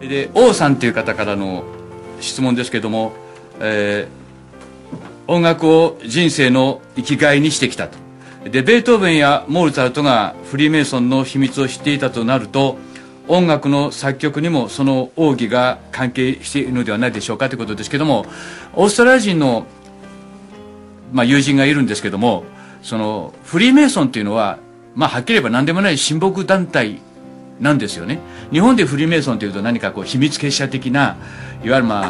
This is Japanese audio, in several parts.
で、王さんという方からの質問ですけども、音楽を人生の生きがいにしてきたと。で、ベートーベンやモーツァルトがフリーメイソンの秘密を知っていたとなると、音楽の作曲にもその奥義が関係しているのではないでしょうかということですけども、オーストラリア人の、友人がいるんですけども、そのフリーメイソンというのは、はっきり言えば何でもない親睦団体なんですよね。日本でフリーメイソンというと何かこう秘密結社的な、いわゆる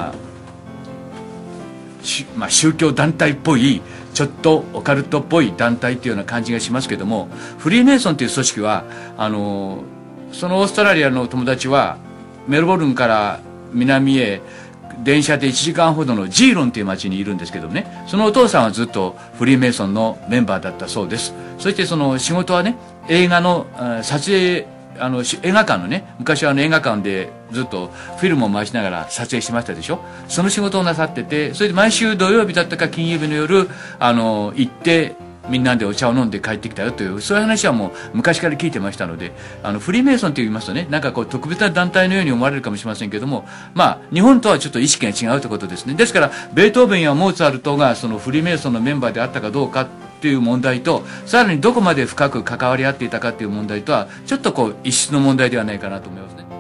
宗教団体っぽい、ちょっとオカルトっぽい団体というような感じがしますけども、フリーメイソンという組織はそのオーストラリアの友達はメルボルンから南へ電車で1時間ほどのジーロンという町にいるんですけどね、そのお父さんはずっとフリーメイソンのメンバーだったそうです。そしてその仕事はね、映画の撮影、映画館のね、昔は映画館でずっとフィルムを回しながら撮影してましたでしょ。その仕事をなさってて、それで毎週土曜日だったか金曜日の夜行ってみんなでお茶を飲んで帰ってきたよという、そういう話はもう昔から聞いてましたので、フリーメイソンと言いますとね、なんかこう特別な団体のように思われるかもしれませんけども、日本とはちょっと意識が違うということですね。ですからベートーベンやモーツァルトがそのフリーメイソンのメンバーであったかどうかという問題と、さらにどこまで深く関わり合っていたかという問題とはちょっとこう異質の問題ではないかなと思いますね。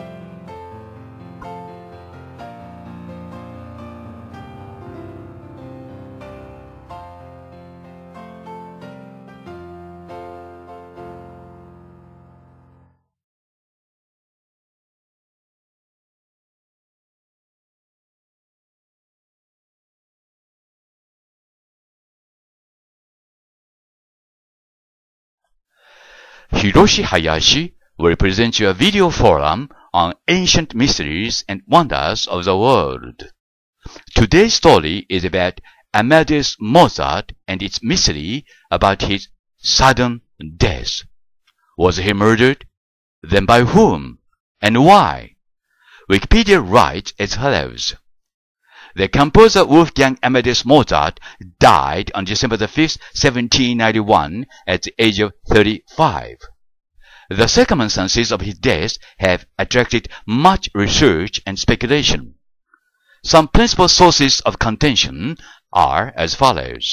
Hiroshi Hayashi will present you a video forum on ancient mysteries and wonders of the world. Today's story is about Amadeus Mozart and its mystery about his sudden death. Was he murdered? Then by whom? And why? Wikipedia writes as follows. The composer Wolfgang Amadeus Mozart died on December the 5th, 1791 at the age of 35. The circumstances of his death have attracted much research and speculation. Some principal sources of contention are as follows.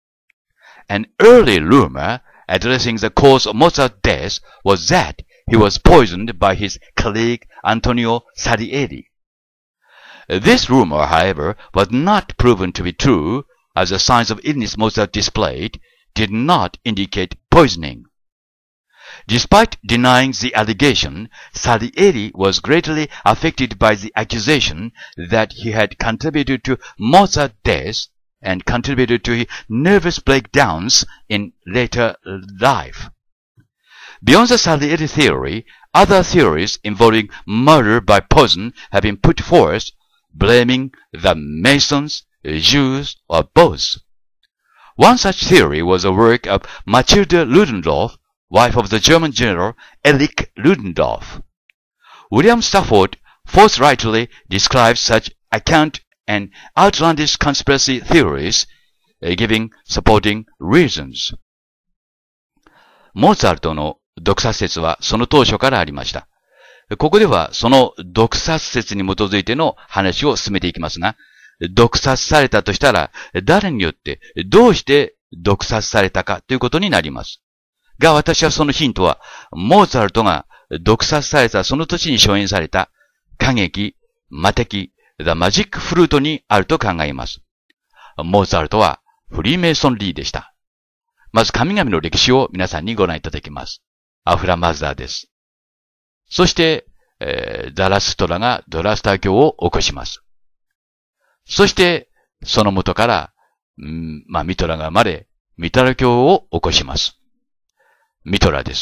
An early rumor addressing the cause of Mozart's death was that he was poisoned by his colleague Antonio Salieri. This rumor, however, was not proven to be true, as the signs of illness Mozart displayed did not indicate poisoning. Despite denying the allegation, Salieri was greatly affected by the accusation that he had contributed to Mozart's death and contributed to his nervous breakdowns in later life. Beyond the Salieri theory, other theories involving murder by poison have been put forth, blaming the Masons, Jews, or both. One such theory was the work of Mathilde Ludendorff, wife of the German general Erich Ludendorff. William Stafford forthrightly describes such account and outlandish conspiracy theories, giving supporting reasons. モーツァルトの毒殺説はその当初からありました。ここではその毒殺説に基づいての話を進めていきますが、毒殺されたとしたら誰によってどうして毒殺されたかということになります。が、私はそのヒントはモーツァルトが毒殺されたその年に初演された歌劇魔笛 The Magic Flute にあると考えます。モーツァルトはフリーメイソンリーでした。まず神々の歴史を皆さんにご覧いただきます。アフラマザーです。そして、ザラストラがドラスター教を起こします。そして、その元から、ミトラが生まれ、ミトラ教を起こします。ミトラです。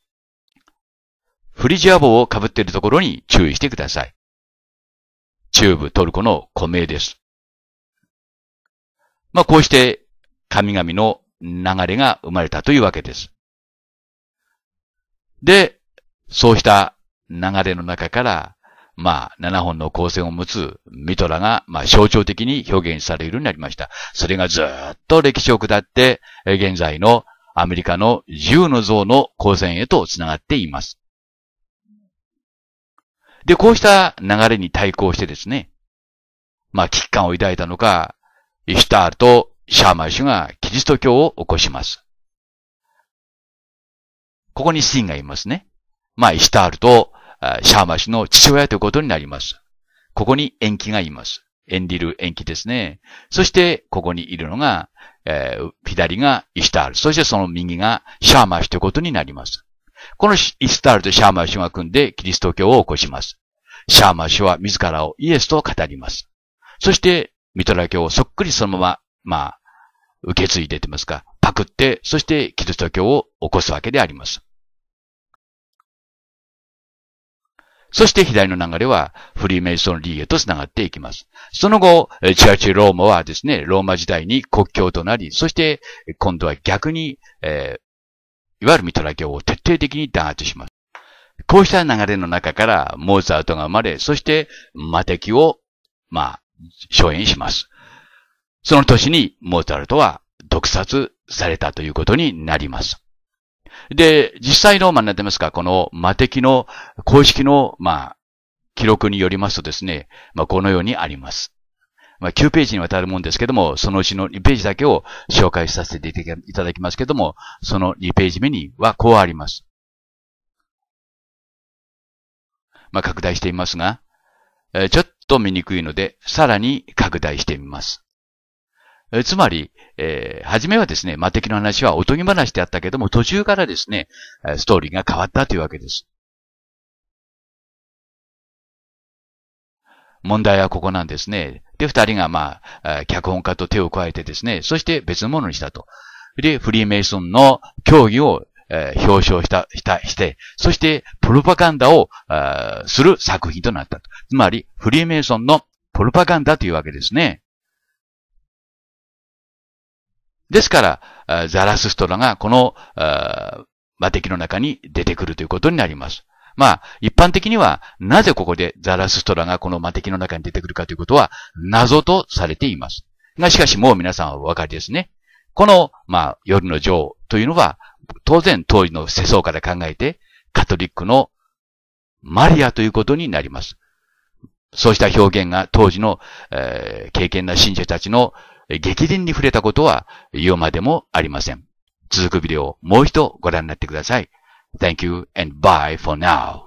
フリジア帽を被っているところに注意してください。中部トルコの古名です。こうして神々の流れが生まれたというわけです。で、そうした流れの中から、7本の光線を持つミトラが、象徴的に表現されるようになりました。それがずっと歴史を下って、現在のアメリカの10の像の光線へとつながっています。 で、こうした流れに対抗してですね、危機感を抱いたのか、イシュタールとシャーマー氏がキリスト教を起こします。ここにシンがいますね。イシュタールとシャーマー氏の父親ということになります。ここにエンキがいます。エンリルエンキですね。そして、ここにいるのが、左がイシュタール。そしてその右がシャーマー氏ということになります。このイシュタールとシャーマー氏が組んでキリスト教を起こします。シャーマー氏は自らをイエスと語ります。そして、ミトラ教をそっくりそのまま、受け継いでと言いますか、パクって、そしてキリスト教を起こすわけであります。そして左の流れはフリーメイソンリーへと繋がっていきます。その後、チャーチローマはですね、ローマ時代に国教となり、そして今度は逆に、いわゆるミトラ教を徹底的に弾圧します。こうした流れの中からモーツァルトが生まれ、そして魔笛を、初演します。その年にモーツァルトは毒殺されたということになります。で、実際の、なんて言いますか、この魔笛の公式の、記録によりますとですね、このようにあります。9ページにわたるもんですけども、そのうちの2ページだけを紹介させていただきますけども、その2ページ目にはこうあります。拡大してみますが、ちょっと見にくいので、さらに拡大してみます。つまり、初めはですね、魔笛の話はおとぎ話であったけども、途中からですね、ストーリーが変わったというわけです。問題はここなんですね。で、二人が脚本家と手を加えてですね、そして別のものにしたと。で、フリーメイソンの教義を、表彰して、そして、プロパガンダをする作品となったと。つまり、フリーメイソンのプロパガンダというわけですね。ですから、ザラスストラがこの魔笛の中に出てくるということになります。一般的には、なぜここでザラスストラがこの魔笛の中に出てくるかということは、謎とされています。しかしもう皆さんはお分かりですね。この、夜の女王というのは、当然当時の世相から考えて、カトリックのマリアということになります。そうした表現が当時の、敬虔な信者たちの激鱗に触れたことは言うまでもありません。続くビデオをもう一度ご覧になってください。Thank you and bye for now.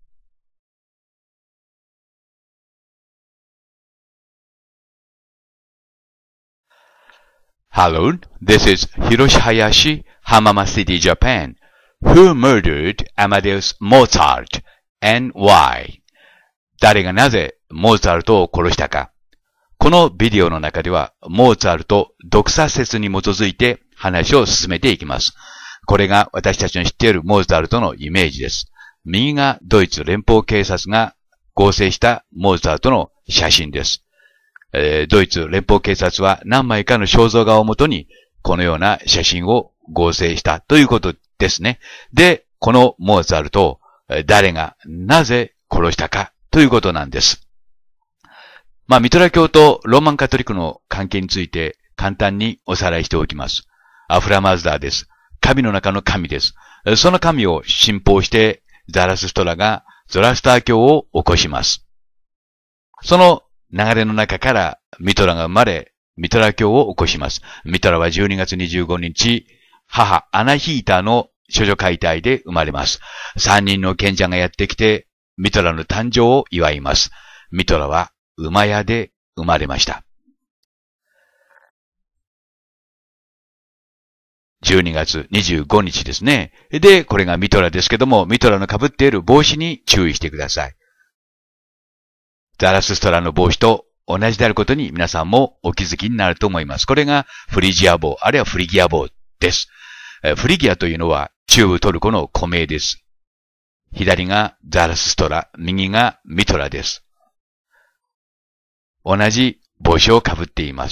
Hello, this is Hiroshi Hayashi, Hamama City, Japan. Who murdered Amadeus Mozart and why? 誰がなぜモーツァルトを殺したか。このビデオの中では、モーツァルト毒殺説に基づいて話を進めていきます。これが私たちの知っているモーツァルトのイメージです。右がドイツ連邦警察が合成したモーツァルトの写真です。ドイツ連邦警察は何枚かの肖像画をもとにこのような写真を合成したということですね。で、このモーツァルトを誰がなぜ殺したかということなんです。ミトラ教とローマンカトリックの関係について簡単におさらいしておきます。アフラマズダーです。神の中の神です。その神を信奉してザラスストラがゾラスター教を起こします。その流れの中からミトラが生まれ、ミトラ教を起こします。ミトラは12月25日、母アナヒータの処女解体で生まれます。3人の賢者がやってきて、ミトラの誕生を祝います。ミトラは馬屋で生まれました。12月25日ですね。で、これがミトラですけども、ミトラの被っている帽子に注意してください。ザラスストラの帽子と同じであることに皆さんもお気づきになると思います。これがフリジア帽、あるいはフリギア帽です。フリギアというのは中部トルコの古名です。左がザラスストラ、右がミトラです。同じ帽子を被っています。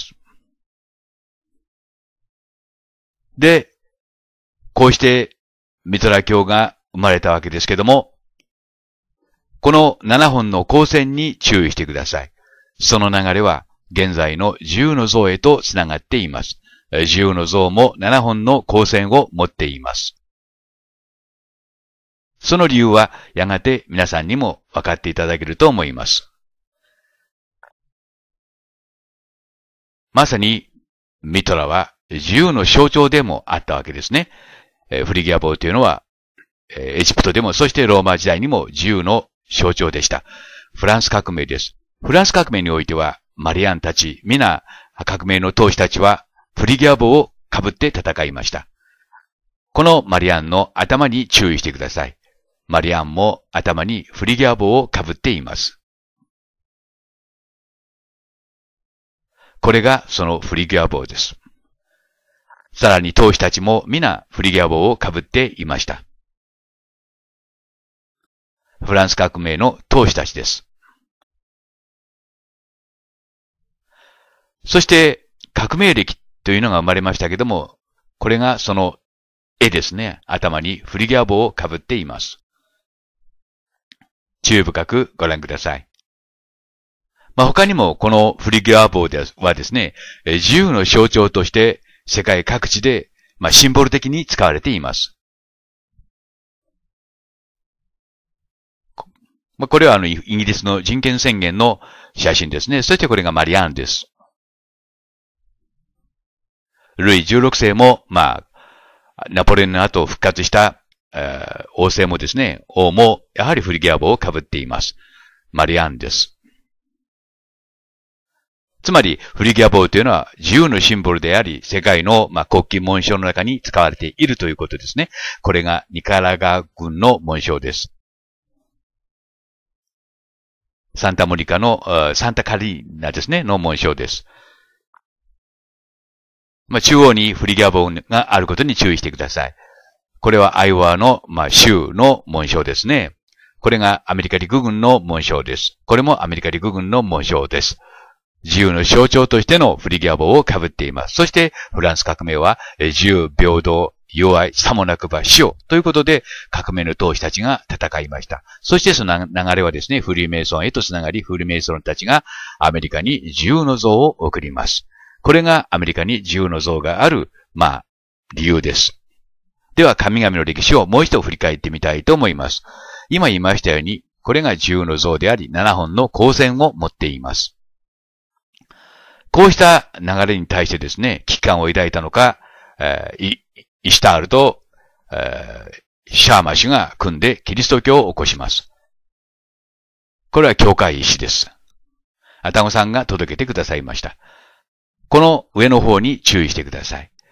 で、こうしてミトラ教が生まれたわけですけども、この7本の光線に注意してください。その流れは現在の10の像へとつながっています。10の像も7本の光線を持っています。 その理由はやがて皆さんにも分かっていただけると思います。まさにミトラは自由の象徴でもあったわけですね。フリギア帽というのはエジプトでもそしてローマ時代にも自由の象徴でした。フランス革命です。フランス革命においてはマリアンたち、皆革命の闘士たちはフリギア帽をかぶって戦いました。このマリアンの頭に注意してください。マリアンも頭にフリギア帽をかぶっています。これがそのフリギア帽です。さらに闘士たちも皆フリギア帽をかぶっていました。フランス革命の闘士たちです。そして革命歴というのが生まれましたけども、これがその絵ですね。頭にフリギア帽をかぶっています。注意深くご覧ください。他にもこのフリギア帽はですね、自由の象徴として世界各地でシンボル的に使われています。これはイギリスの人権宣言の写真ですね。そしてこれがマリアンです。ルイ16世も、ナポレオンの後復活した、王政もですね、王もやはりフリギア帽をかぶっています。マリアンです。つまり、フリギア帽というのは自由のシンボルであり、世界の、国旗紋章の中に使われているということですね。これがニカラガ軍の紋章です。サンタモニカの、サンタカリーナですね、の紋章です。中央にフリギア帽があることに注意してください。これはアイオワの、州の紋章ですね。これがアメリカ陸軍の紋章です。これもアメリカ陸軍の紋章です。自由の象徴としてのフリギア帽をかぶっています。そしてフランス革命は自由、平等、友愛、さもなくば死をということで革命の闘士たちが戦いました。そしてその流れはですね、フリーメイソンへとつながり、フリーメイソンたちがアメリカに自由の像を送ります。これがアメリカに自由の像がある、理由です。では、神々の歴史をもう一度振り返ってみたいと思います。今言いましたように、これが自由の像であり、7本の光線を持っています。こうした流れに対してですね、危機感を抱いたのか、イシュタールと、シャーマシュが組んでキリスト教を起こします。これは教会石です。アタゴさんが届けてくださいました。この上の方に注意してください。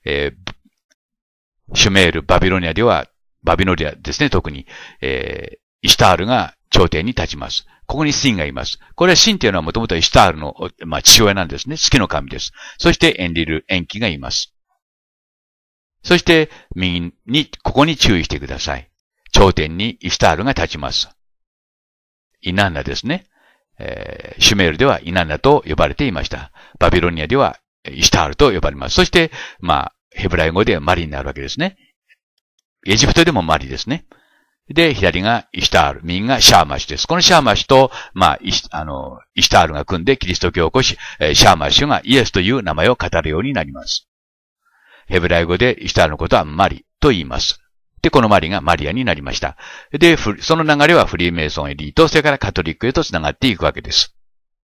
シュメール、バビロニアですね、特に、イシュタールが頂点に立ちます。ここにシンがいます。これはシンというのはもともとイシュタールの、父親なんですね。月の神です。そしてエンリル、エンキがいます。そして、右に、ここに注意してください。頂点にイシュタールが立ちます。イナンナですね。シュメールではイナンナと呼ばれていました。バビロニアではイシュタールと呼ばれます。そして、ヘブライ語でマリになるわけですね。エジプトでもマリですね。で、左がイシュタール、右がシャーマシュです。このシャーマシュと、イシュタールが組んでキリスト教を起こし、シャーマシュがイエスという名前を語るようになります。ヘブライ語でイシュタールのことはマリと言います。で、このマリがマリアになりました。で、その流れはフリーメイソンエリート、それからカトリックへと繋がっていくわけです。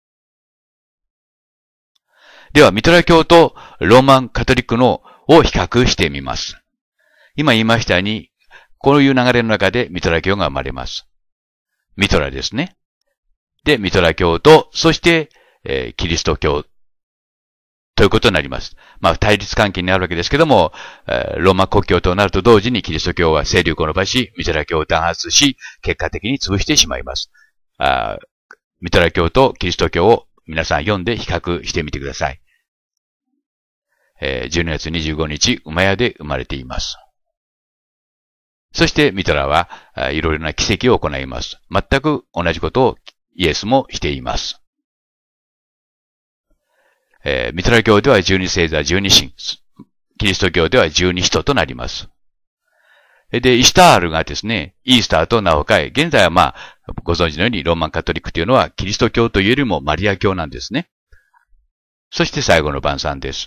では、ミトラ教とローマンカトリックを比較してみます。今言いましたように、こういう流れの中でミトラ教が生まれます。ミトラですね。で、ミトラ教と、そして、キリスト教ということになります。対立関係になるわけですけども、ローマ国教となると同時にキリスト教は勢力を伸ばし、ミトラ教を弾圧し、結果的に潰してしまいます。ミトラ教とキリスト教を皆さん読んで比較してみてください。12月25日、馬屋で生まれています。そしてミトラはいろいろな奇跡を行います。全く同じことをイエスもしています。ミトラ教では12星座12神、キリスト教では12使徒となります。で、イシュタールがですね、イースターと名を変え、現在はご存知のようにローマンカトリックというのはキリスト教というよりもマリア教なんですね。そして最後の晩餐です。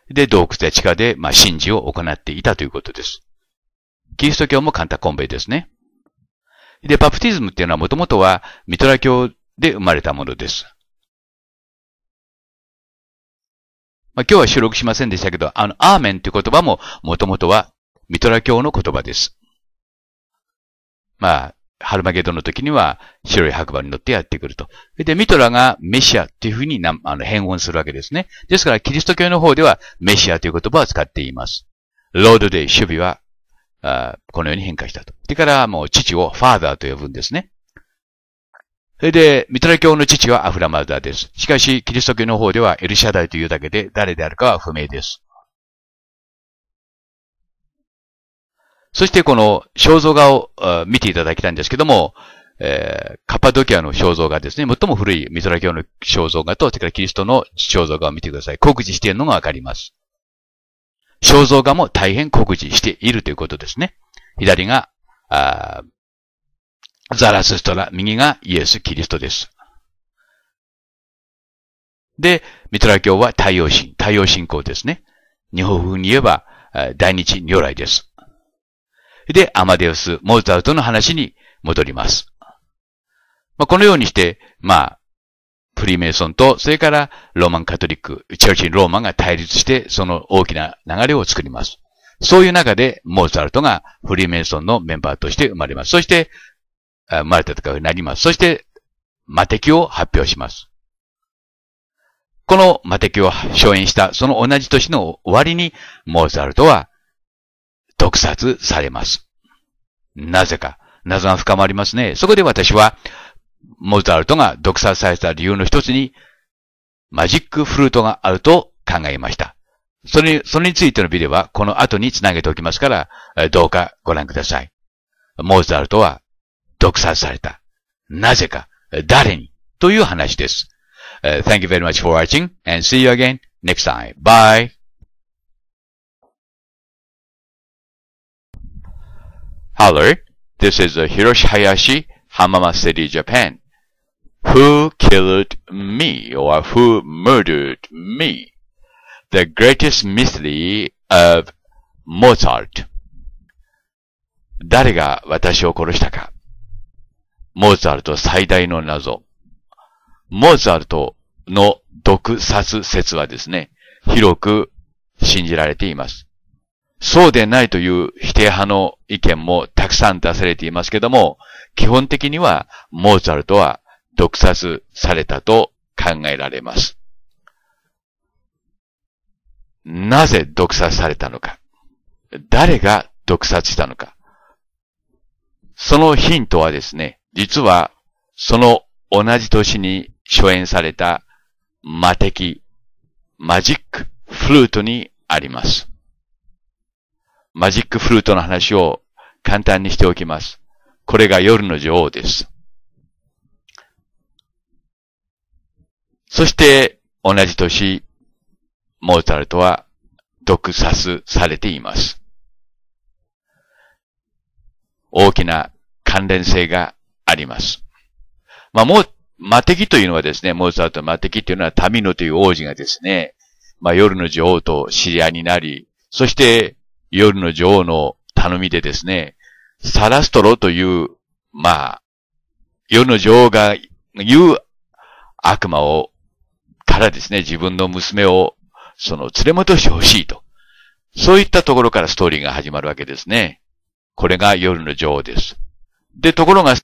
で、洞窟や地下で、神事を行っていたということです。キリスト教もカンタコンベですね。で、バプティズムっていうのはもともとはミトラ教で生まれたものです。今日は収録しませんでしたけど、アーメンという言葉ももともとはミトラ教の言葉です。ハルマゲドンの時には白い白馬に乗ってやってくると。で、ミトラがメシアっていうふうに変換するわけですね。ですから、キリスト教の方ではメシアという言葉を使っています。ロードで守備は、このように変化したと。それからもう父をファーダーと呼ぶんですね。それで、ミトラ教の父はアフラマザーです。しかし、キリスト教の方ではエルシャダイというだけで誰であるかは不明です。そしてこの肖像画を見ていただきたいんですけども、カッパドキアの肖像画ですね。最も古いミトラ教の肖像画と、それからキリストの肖像画を見てください。酷似しているのがわかります。肖像画も大変酷似しているということですね。左が、ザラスストラ、右がイエス・キリストです。で、ミトラ教は太陽信仰ですね。日本風に言えば、大日如来です。で、アマデウス、モーツァルトの話に戻ります。このようにして、フリーメイソンと、それからローマンカトリック、チェルチンローマンが対立して、その大きな流れを作ります。そういう中で、モーツァルトがフリーメイソンのメンバーとして生まれます。そして、生まれたとかになります。そして、魔笛を発表します。この魔笛を初演した、その同じ年の終わりに、モーツァルトは、毒殺されます。なぜか、謎が深まりますね。そこで私は、モーツァルトが毒殺された理由の一つに、マジックフルートがあると考えました。それについてのビデオは、この後につなげておきますから、どうかご覧ください。モーツァルトは、毒殺された。なぜか、誰にという話です。Thank you very much for watching and see you again next time. Bye! Hello, this is Hiroshi Hayashi, Hamama City, Japan. Who killed me or who murdered me? The greatest mystery of Mozart. 誰が私を殺したか。モーツァルト最大の謎。モーツァルトの毒殺説はですね、広く信じられています。そうでないという否定派の意見もたくさん出されていますけども、基本的にはモーツァルトは毒殺されたと考えられます。なぜ毒殺されたのか。誰が毒殺したのか。そのヒントはですね、実はその同じ年に初演された魔笛、マジックフルートにあります。マジックフルートの話を簡単にしておきます。これが夜の女王です。そして同じ年、モーツァルトは毒殺されています。大きな関連性があります。魔笛というのはですね、モーツァルトの魔笛というのはタミノという王子がですね、夜の女王と知り合いになり、そして夜の女王の頼みでですね、サラストロという、夜の女王が言う悪魔からですね、自分の娘を連れ戻してほしいと。そういったところからストーリーが始まるわけですね。これが夜の女王です。で、ところが、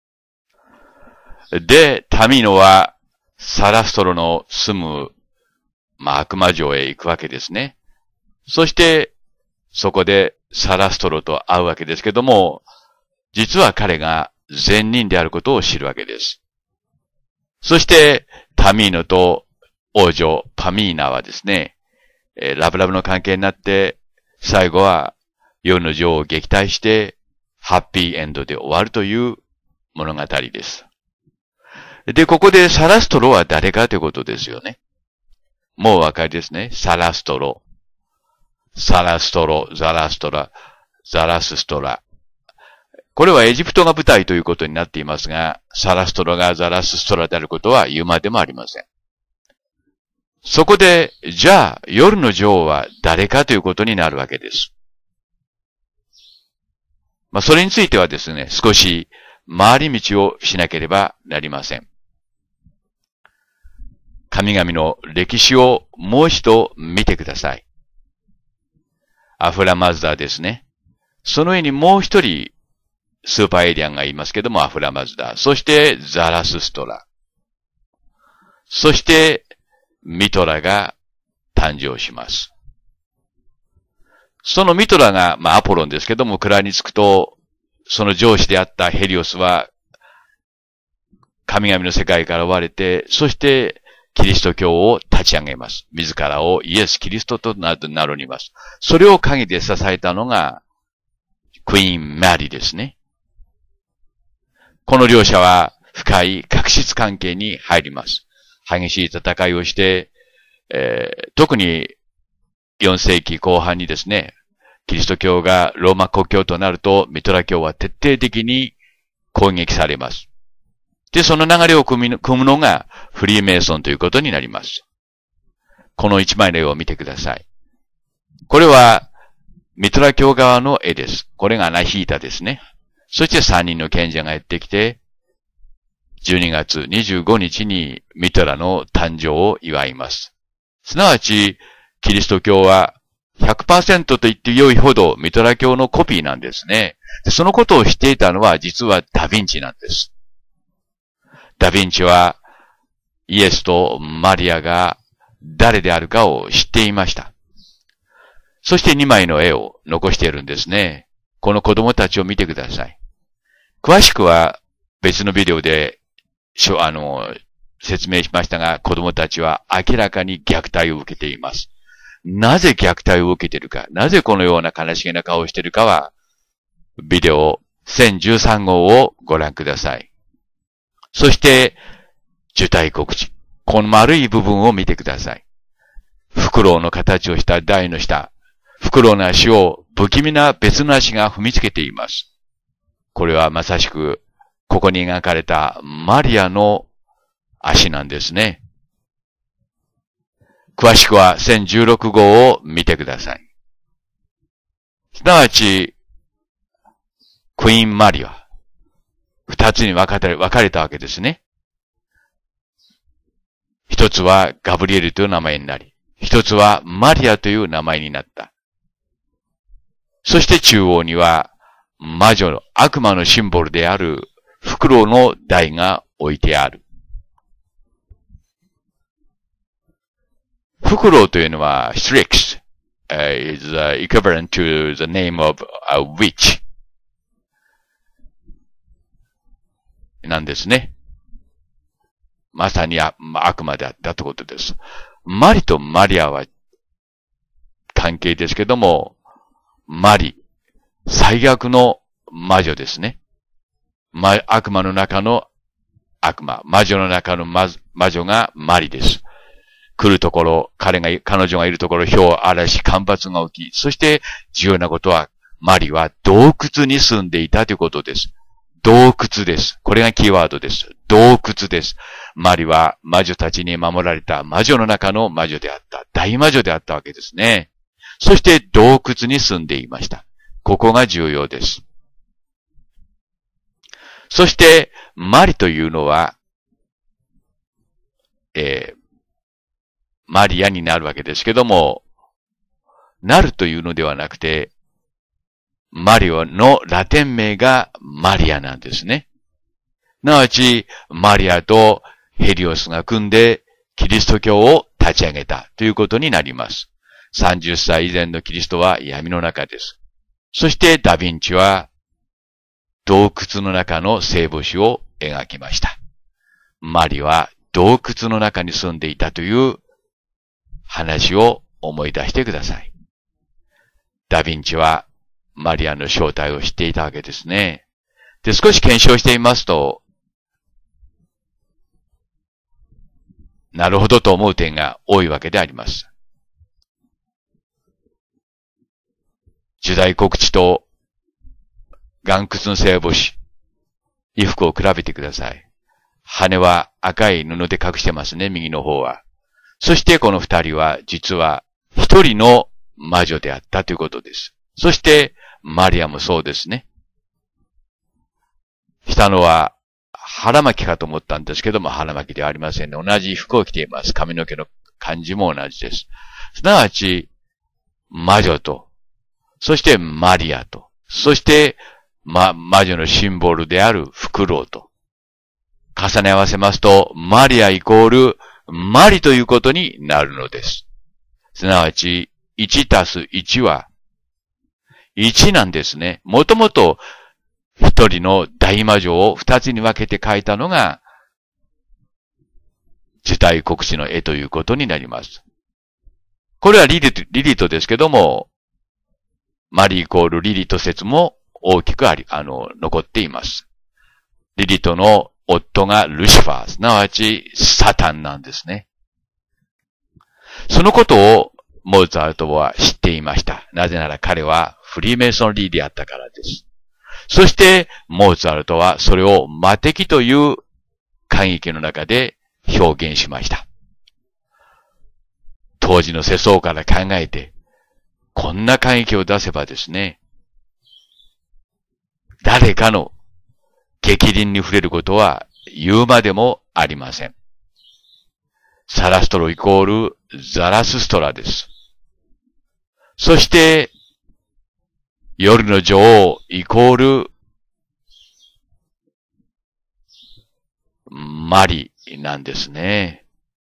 タミノはサラストロの住む、悪魔城へ行くわけですね。そして、そこでサラストロと会うわけですけども、実は彼が善人であることを知るわけです。そして、タミーノと王女パミーナはですね、ラブラブの関係になって、最後は夜の女王を撃退して、ハッピーエンドで終わるという物語です。で、ここでサラストロは誰かということですよね。もうお分かりですね。サラストロ。ザラストラ。これはエジプトが舞台ということになっていますが、サラストラがザラストラであることは言うまでもありません。 そこで、じゃあ、夜の女王は誰かということになるわけです。それについてはですね、少し回り道をしなければなりません。神々の歴史をもう一度見てください。アフラマズダですね。その上にもう一人、スーパーエイリアンがいますけども、アフラマズダ。そして、ザラスストラ。そして、ミトラが誕生します。そのミトラが、アポロンですけども、位につくと、その上司であったヘリオスは、神々の世界から追われて、そして、キリスト教を立ち上げます。自らをイエス・キリストと名乗ります。それを陰で支えたのが、クイーン・マリーですね。この両者は深い確執関係に入ります。激しい戦いをして、特に4世紀後半にですね、キリスト教がローマ国教となると、ミトラ教は徹底的に攻撃されます。で、その流れを組むのがフリーメイソンということになります。この一枚の絵を見てください。これはミトラ教側の絵です。これがアナヒータですね。そして3人の賢者がやってきて、12月25日にミトラの誕生を祝います。すなわち、キリスト教は 100% と言って良いほどミトラ教のコピーなんですね。で、そのことを知っていたのは実はダヴィンチなんです。ダヴィンチはイエスとマリアが誰であるかを知っていました。そして2枚の絵を残しているんですね。この子供たちを見てください。詳しくは別のビデオで説明しましたが、子供たちは明らかに虐待を受けています。なぜ虐待を受けているか、なぜこのような悲しげな顔をしているかは、ビデオ1013号をご覧ください。そして、受胎告知。この丸い部分を見てください。フクロウの形をした台の下。フクロウの足を不気味な別の足が踏みつけています。これはまさしく、ここに描かれたマリアの足なんですね。詳しくは1016号を見てください。すなわち、クイーンマリア。二つに分かれたわけですね。一つはガブリエルという名前になり、一つはマリアという名前になった。そして中央には魔女の悪魔のシンボルであるフクロウの台が置いてある。フクロウというのは Strix is equivalent to the name of a witch なんですね。まさに悪魔であったということです。マリとマリアは関係ですけども、マリ、最悪の魔女ですね。悪魔の中の悪魔、魔女の中の魔女がマリです。来るところ、彼女がいるところ、氷、嵐、干ばつが起き、そして重要なことは、マリは洞窟に住んでいたということです。洞窟です。これがキーワードです。洞窟です。マリは魔女たちに守られた魔女の中の魔女であった。大魔女であったわけですね。そして洞窟に住んでいました。ここが重要です。そして、マリというのは、マリアになるわけですけども、なるというのではなくて、マリオのラテン名がマリアなんですね。すなわち、マリアとヘリオスが組んで、キリスト教を立ち上げたということになります。30歳以前のキリストは闇の中です。そしてダヴィンチは、洞窟の中の聖母子を描きました。マリは洞窟の中に住んでいたという話を思い出してください。ダヴィンチはマリアの正体を知っていたわけですね。で、少し検証してみますと、なるほどと思う点が多いわけであります。受胎告知と岩窟の聖母子、衣服を比べてください。羽は赤い布で隠してますね、右の方は。 そしてこの二人は実は一人の魔女であったということです。そしてマリアもそうですね。したのは腹巻きかと思ったんですけども、腹巻きではありませんね。同じ服を着ています。髪の毛の感じも同じです。すなわち、魔女と、そしてマリアと、そして、魔女のシンボルであるフクロウと、重ね合わせますと、マリアイコール、マリということになるのです。すなわち、1たす1は、1なんですね。もともと、一人の大魔女を二つに分けて描いたのが、受胎国史の絵ということになります。これはリリトですけども、マリイコールリリト説も大きく残っています。リリトの夫がルシファー、すなわちサタンなんですね。そのことをモーツァルトは知っていました。なぜなら彼はフリーメイソンリーであったからです。そして、モーツァルトはそれを魔敵という歌劇の中で表現しました。当時の世相から考えて、こんな歌劇を出せばですね、誰かの逆鱗に触れることは言うまでもありません。サラストロイコールザラスストラです。そして、夜の女王イコールマリなんですね。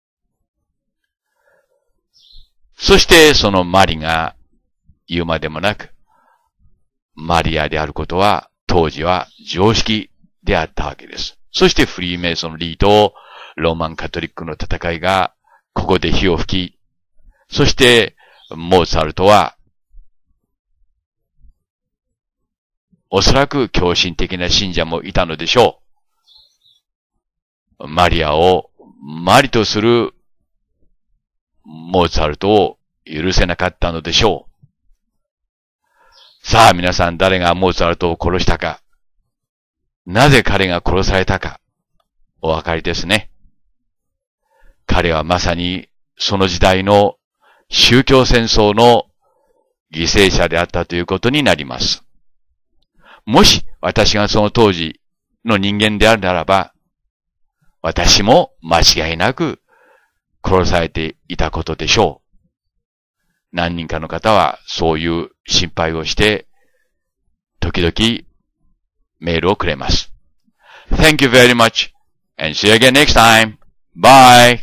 そしてそのマリが言うまでもなく、マリアであることは当時は常識であったわけです。そしてフリーメイソンリーとローマンカトリックの戦いがここで火を吹き、そしてモーツァルトはおそらく狂信的な信者もいたのでしょう。マリアをマリとするモーツァルトを許せなかったのでしょう。さあ皆さん誰がモーツァルトを殺したか、なぜ彼が殺されたか、お分かりですね。彼はまさにその時代の宗教戦争の犠牲者であったということになります。もし私がその当時の人間であるならば、私も間違いなく殺されていたことでしょう。何人かの方はそういう心配をして、時々メールをくれます。Thank you very much and see you again next time. Bye!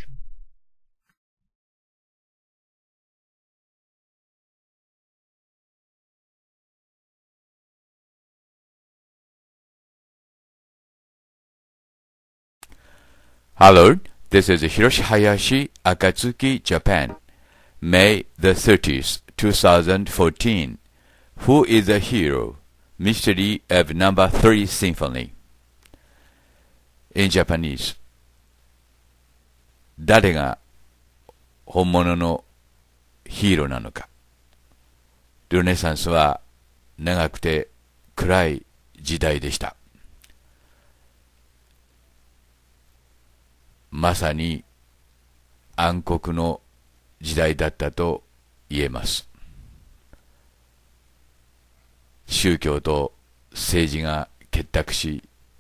Hello, this is Hiroshi Hayashi, Akatsuki, Japan. May the 30th, 2014. Who is the hero? Mystery of Number 3 Symphony. In Japanese. 誰が本物のヒーローなのか。ルネサンスは長くて暗い時代でした。まさに暗黒の時代だったと言えます。宗教と政治が結託し、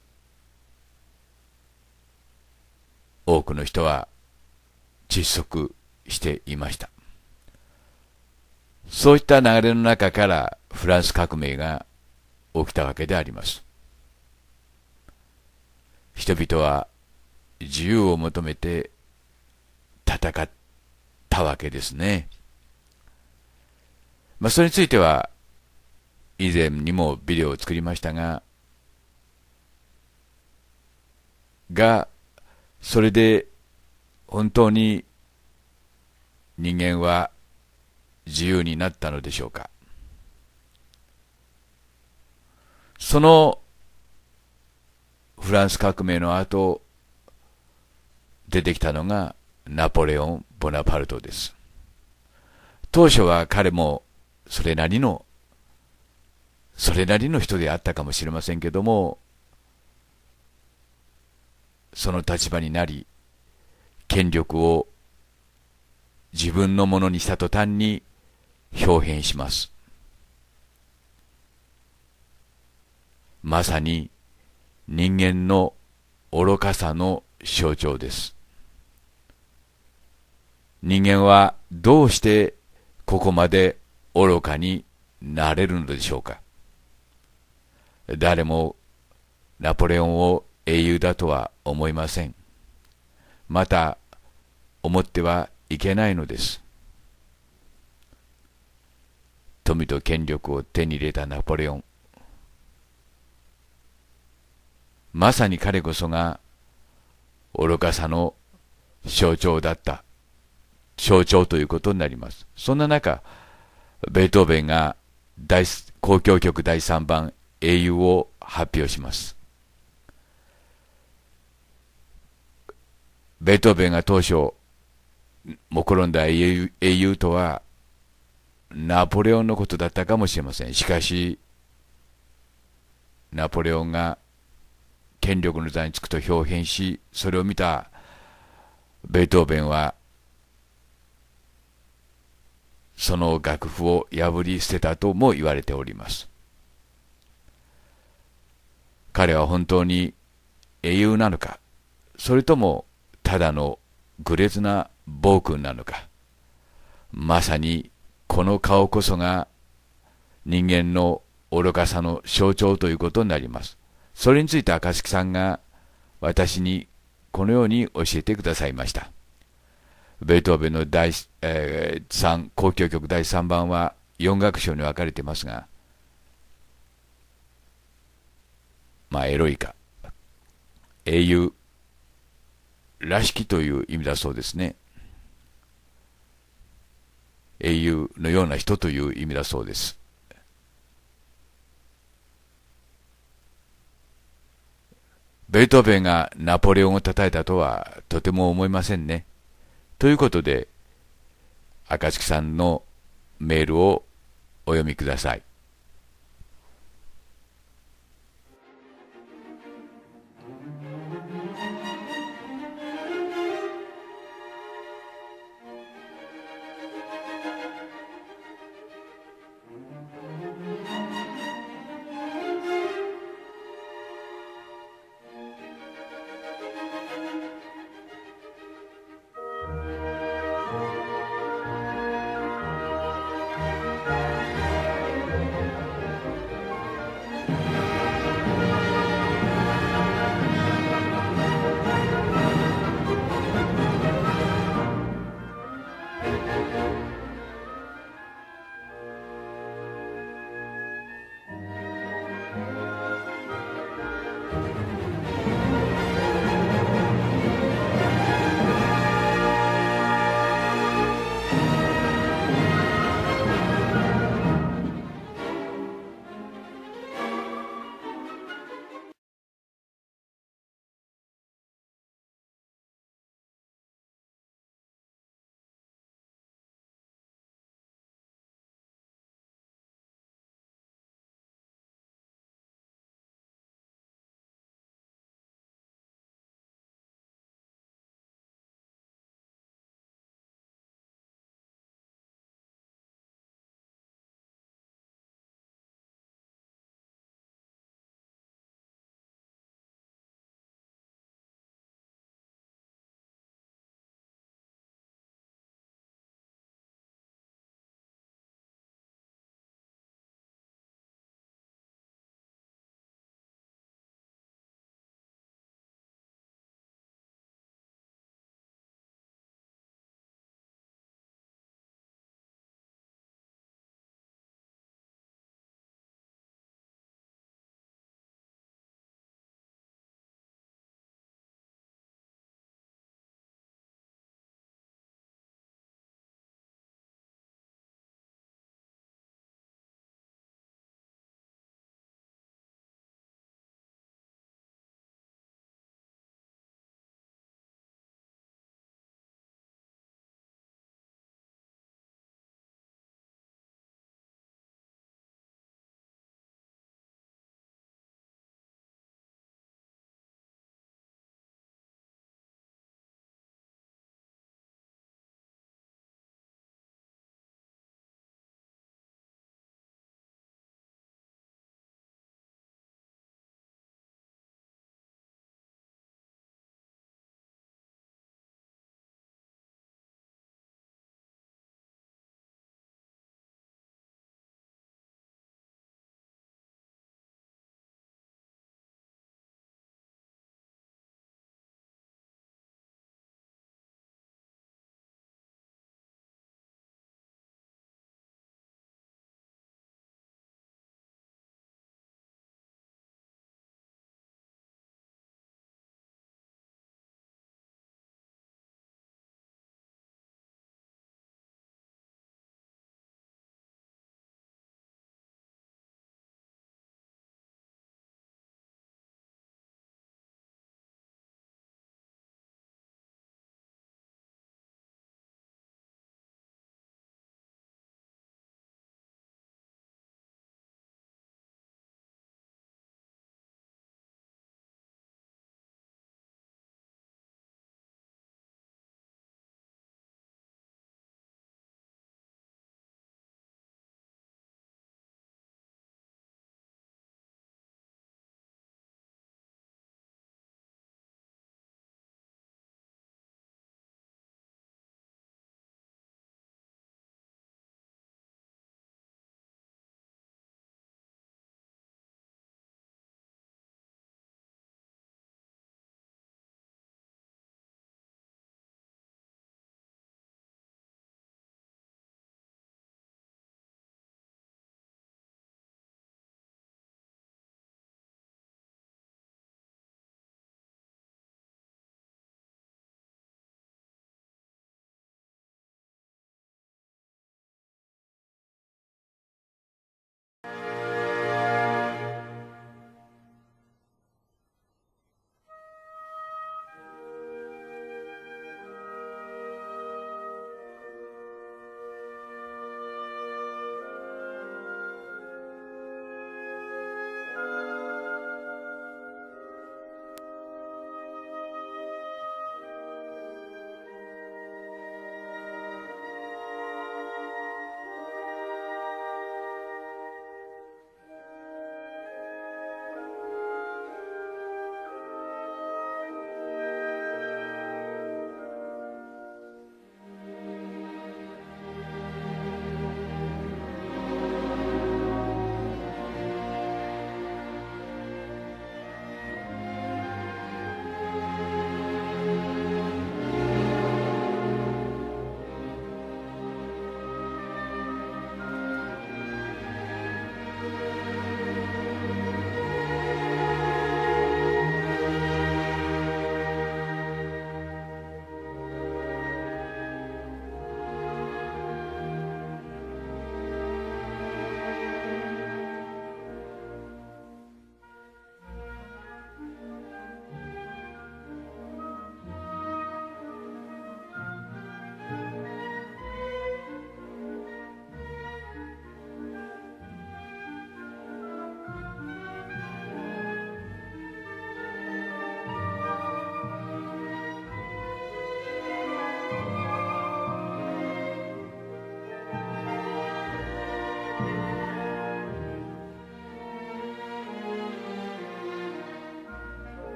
多くの人は窒息していました。そういった流れの中からフランス革命が起きたわけであります。人々は自由を求めて戦ったわけですね。それについては以前にもビデオを作りましたが、それで本当に人間は自由になったのでしょうか。そのフランス革命の後、出てきたのがナポレオン・ボナパルトです。当初は彼もそれなりの人であったかもしれませんけども、その立場になり権力を自分のものにした途端に表変します。まさに人間の愚かさの象徴です。人間はどうしてここまで愚かになれるのでしょうか。誰もナポレオンを英雄だとは思いません。また思ってはいけないのです。富と権力を手に入れたナポレオン。まさに彼こそが愚かさの象徴だった。象徴ということになります。そんな中、ベートーベンが交響曲第3番英雄を発表します。ベートーベンが当初目論んだ英雄とはナポレオンのことだったかもしれません。しかしナポレオンが権力の座につくと表変し、それを見たベートーベンはその楽譜を破り捨てたとも言われております。彼は本当に英雄なのか、それともただの愚劣な暴君なのか。まさにこの顔こそが人間の愚かさの象徴ということになります。それについて赤月さんが私にこのように教えてくださいました。ベートーベンの交響曲第3番は4楽章に分かれていますが、エロイカ、英雄らしきという意味だそうですね。英雄のような人という意味だそうです。ベートーベンがナポレオンを称えたとはとても思いませんね。ということで、赤月さんのメールをお読みください。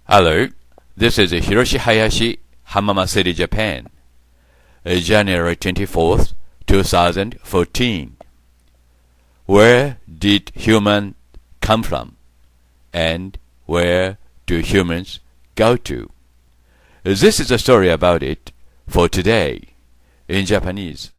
Hello, this is Hiroshi Hayashi, Hamama City, Japan. January 24th, 2014. Where did human come from? And where do humans go to? This is a story about it for today in Japanese.